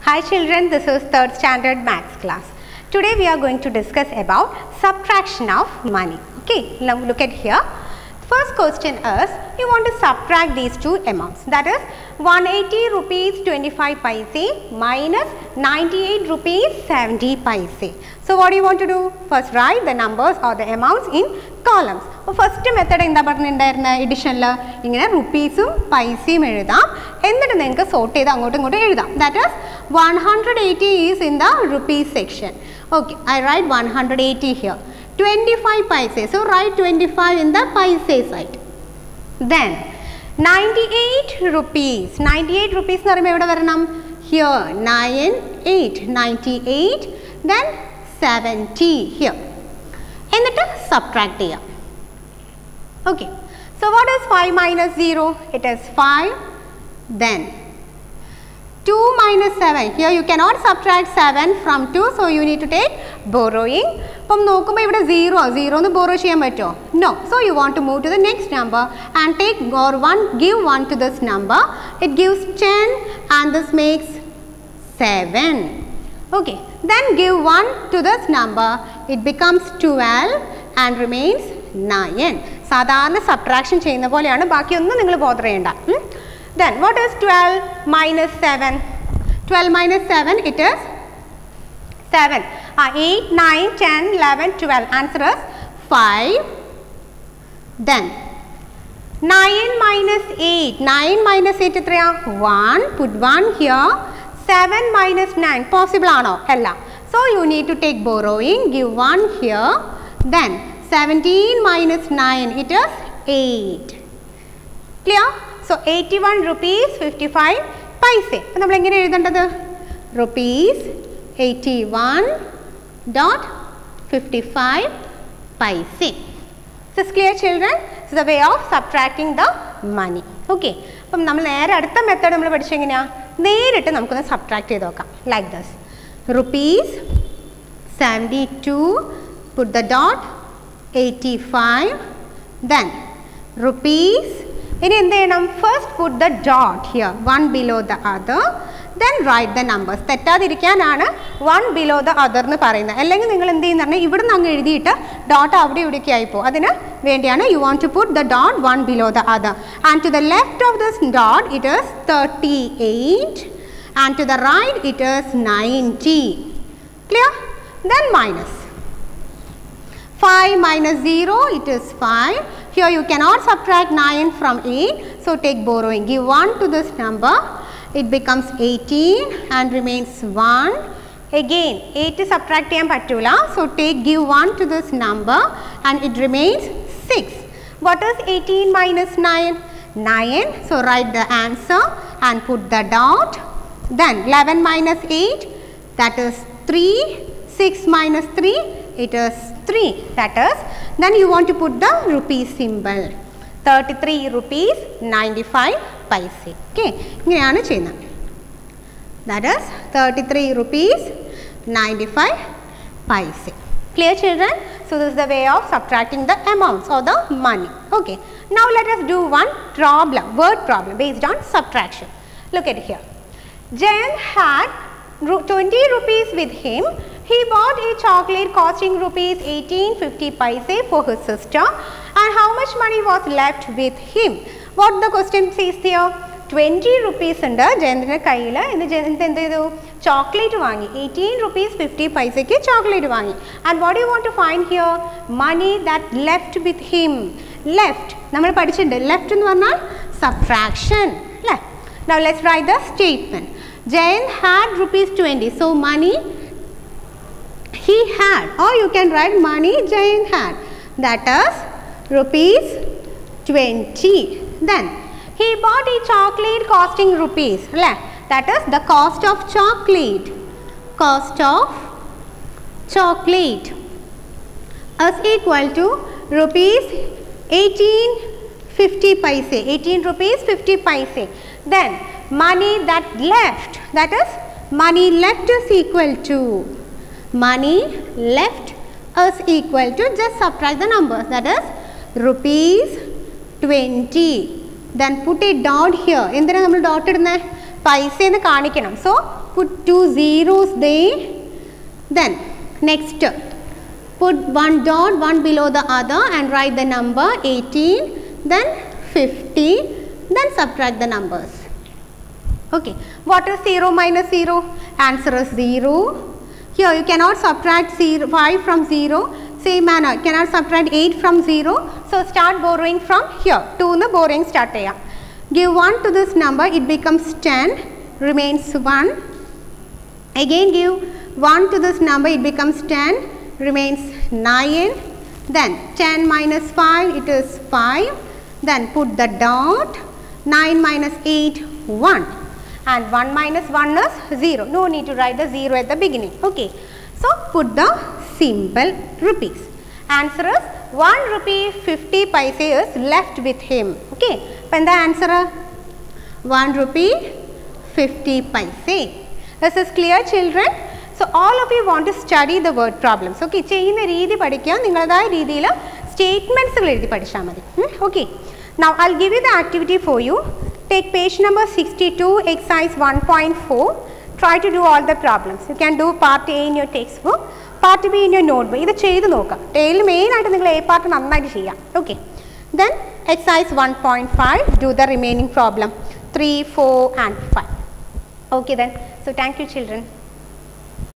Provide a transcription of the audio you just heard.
Hi children, this is 3rd standard maths class. Today we are going to discuss about subtraction of money. Okay, now look at here. First question is, you want to subtract these two amounts, that is 180 rupees 25 paise minus 98 rupees 70 paise. So what do you want to do? First write the numbers or the amounts in columns. So first method in the addition la rupees paise ezhudam ennitte ninge sort cheythu angotu ingotu ezhudam. That is 180 is in the rupees section. Okay, I write 180 here. 25 paise, so write 25 in the paise side. Then 98 rupees nu parayumbol evada varanam? Here 98, then 70 here. Ennitte subtract cheyyam. Okay, so what is 5 minus 0? It is 5. Then 2 minus 7, here you cannot subtract 7 from 2, so you need to take borrowing. Pam nokkumbo ivide 0 nu borrow cheyan patto? No. So you want to move to the next number and take or give 1 to this number. It gives 10 and this makes 7. Okay, then give 1 to this number, it becomes 12 and remains 9. Sadharana subtraction cheyunna poleyanu, baaki onnum ningal bother cheyanda. Then what is 12 minus 7? 12 minus 7, it is 7. 8, 9, 10, 11, 12. Answer is 5. Then 9 minus 8. 9 minus 8 is 1. Put 1 here. 7 minus 9. Possible or no? So you need to take borrowing. Give 1 here. Then 17 minus 9. It is 8. Clear? So 81 rupees 55 paise. So we will rupees 81.55 paise. So is clear children? This is the way of subtracting the money. Okay. So we will method subtract like this. Rupees 72, put the dot, 85, then rupees. First put the dot here, one below the other, then write the numbers. 1 below the other. You want to put the dot 1 below the other. And to the left of this dot, it is 38. And to the right, it is 90. Clear? Then minus. 5 minus 0, it is 5. Here you cannot subtract 9 from 8, so take borrowing. Give 1 to this number, it becomes 18 and remains 1. Again, 8 is subtract pattula, so give 1 to this number and it remains 6. What is 18 minus 9? 9, so write the answer and put the dot. Then 11 minus 8, that is 3. 6 minus 3, it is 3. That is, then you want to put the rupees symbol. 33 rupees 95 paise. Okay, that is 33 rupees 95 paise. Clear children? So this is the way of subtracting the amounts or the money. Okay, now let us do one problem, word problem based on subtraction. Look at here. Jayan had 20 rupees with him. He bought a chocolate costing rupees 18.50 paise for his sister, and how much money was left with him? What the question says here? 20 rupees under Jayendra Kaila in the chocolate vangi. 18 rupees 50 paise ke chocolate vangi. And what do you want to find here? Money that left with him. Left. Nammal padichunde. Left nu varnal subtraction. Left. Now let's write the statement. Jayan had rupees 20. So money he had, or you can write money Jayan had, that is rupees 20. Then he bought a chocolate costing rupees, that is the cost of chocolate. Cost of chocolate is equal to rupees 18.50 paise. 18 rupees 50 paise. Then money that left, that is money left is equal to, money left is equal to, just subtract the numbers, that is rupees 20. Then put a dot here. Endana nammal dot idunne? Paise ennu kanikkanam. So put 2 zeros there. Then next, put one dot, one below the other, and write the number 18, then 50, then subtract the numbers. Okay, what is 0 minus 0? Answer is 0. Here you cannot subtract 5 from 0. Same manner, you cannot subtract 8 from 0. So start borrowing from here. 2 the borrowing start here. Give 1 to this number, it becomes 10, remains 1. Again give 1 to this number, it becomes 10, remains 9. Then 10 minus 5, it is 5. Then put the dot. 9 minus 8, 1. And 1 minus 1 is 0. No need to write the 0 at the beginning. Okay. So put the symbol rupees. Answer is 1 rupee 50 paise is left with him. Okay. Then the answer 1 rupee 50 paise. This is clear, children? So all of you want to study the word problems. Okay. Cheyina reedi padikka ningaladaaya reediyil statements ezhuthi padicha madi. Okay. Now I'll give you the activity for you. Take page number 62, exercise 1.4. Try to do all the problems. You can do part A in your textbook, part B in your notebook. This is the tail main A part. Okay. Then exercise 1.5, do the remaining problem 3, 4 and 5. Okay then. So thank you, children.